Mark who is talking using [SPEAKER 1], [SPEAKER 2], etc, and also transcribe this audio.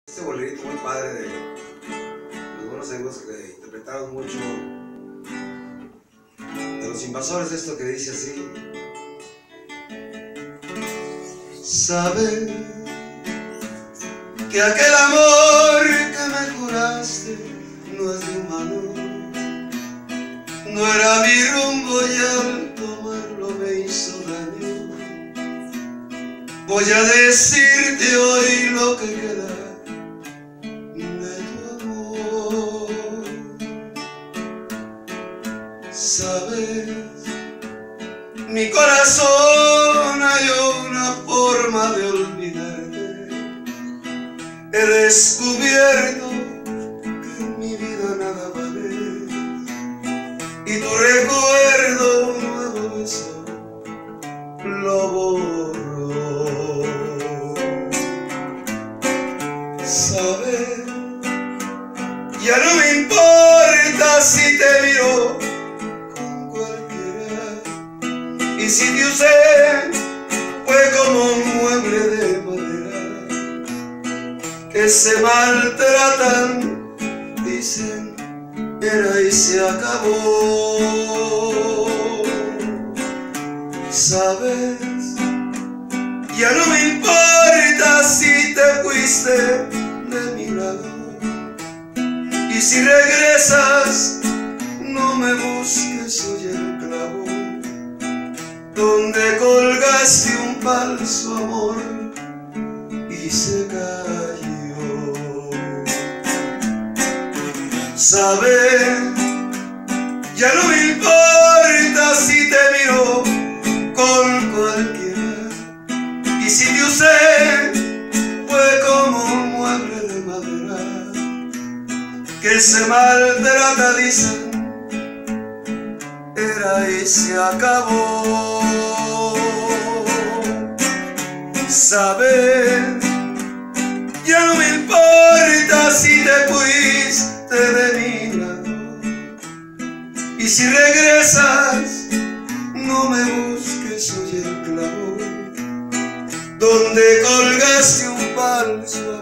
[SPEAKER 1] Este bolerito muy padre de los buenos amigos que interpretaron mucho de Los Invasores, esto que dice así: sabe que aquel amor que me juraste no es de humano, no era mi rumbo y al tomarlo me hizo daño. Voy a decirte hoy lo que queda de tu amor. Sabes, mi corazón halló una forma de olvidarte. He descubierto que en mi vida nada vale, y tu recuerdo un nuevo beso lo borró. Sabes, ya no me importa si te miro con cualquiera, y si te usé fue como un mueble de madera que se maltratan, dicen, era y se acabó. Sabes, ya no me importa si te fuiste de mi lado, y si regresas no me busques hoy el clavo donde colgaste un falso amor y se cayó. Sabes, ya no me importa si te miro con cualquiera, y si te usé fue como un mueble de madera que se maltrata, dicen, era y se acabó. Sabes, ya no me importa si te fuiste de mi lado, y si regresas no me busques hoy el clavo donde colgaste un falso